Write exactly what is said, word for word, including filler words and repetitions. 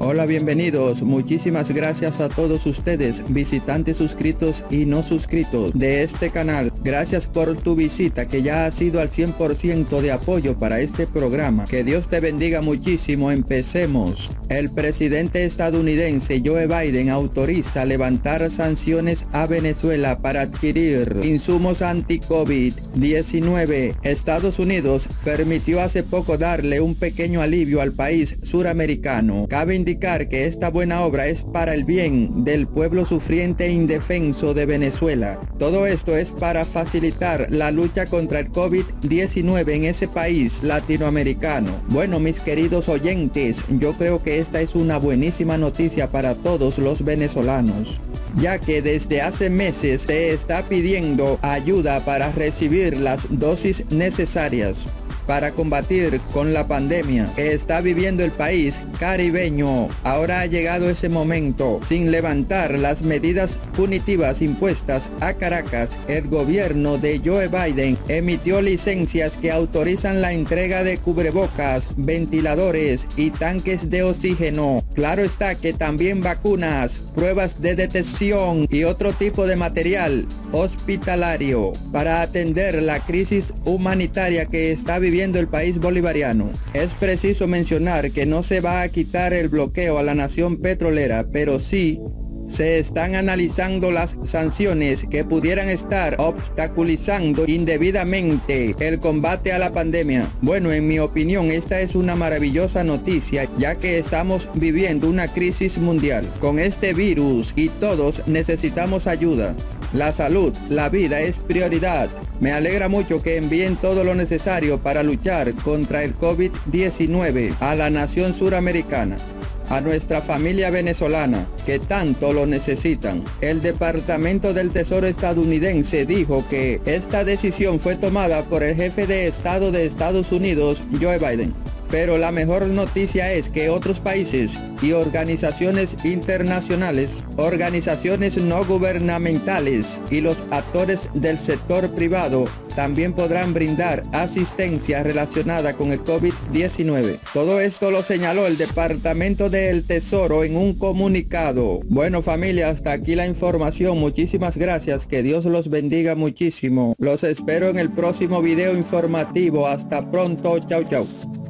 Hola, bienvenidos. Muchísimas gracias a todos ustedes, visitantes suscritos y no suscritos de este canal. Gracias por tu visita, que ya ha sido al cien por ciento de apoyo para este programa. Que Dios te bendiga muchísimo. Empecemos. El presidente estadounidense Joe Biden autoriza levantar sanciones a Venezuela para adquirir insumos anti-COVID diecinueve. Estados Unidos permitió hace poco darle un pequeño alivio al país suramericano. Cabe indicar que esta buena obra es para el bien del pueblo sufriente e indefenso de Venezuela. Todo esto es para facilitar la lucha contra el COVID diecinueve en ese país latinoamericano. Bueno, mis queridos oyentes, yo creo que esta es una buenísima noticia para todos los venezolanos, ya que desde hace meses se está pidiendo ayuda para recibir las dosis necesarias para combatir con la pandemia que está viviendo el país caribeño. Ahora ha llegado ese momento. Sin levantar las medidas punitivas impuestas a Caracas, el gobierno de Joe Biden emitió licencias que autorizan la entrega de cubrebocas, ventiladores y tanques de oxígeno. Claro está que también vacunas, pruebas de detección y otro tipo de material hospitalario para atender la crisis humanitaria que está viviendo viendo el país bolivariano. Es preciso mencionar que no se va a quitar el bloqueo a la nación petrolera, pero sí se están analizando las sanciones que pudieran estar obstaculizando indebidamente el combate a la pandemia. Bueno, en mi opinión, esta es una maravillosa noticia, ya que estamos viviendo una crisis mundial con este virus y todos necesitamos ayuda. La salud, la vida es prioridad. Me alegra mucho que envíen todo lo necesario para luchar contra el COVID diecinueve a la nación suramericana, a nuestra familia venezolana, que tanto lo necesitan. El Departamento del Tesoro estadounidense dijo que esta decisión fue tomada por el jefe de Estado de Estados Unidos, Joe Biden. Pero la mejor noticia es que otros países y organizaciones internacionales, organizaciones no gubernamentales y los actores del sector privado también podrán brindar asistencia relacionada con el COVID diecinueve. Todo esto lo señaló el Departamento del Tesoro en un comunicado. Bueno, familia, hasta aquí la información. Muchísimas gracias. Que Dios los bendiga muchísimo. Los espero en el próximo video informativo. Hasta pronto. Chau, chau.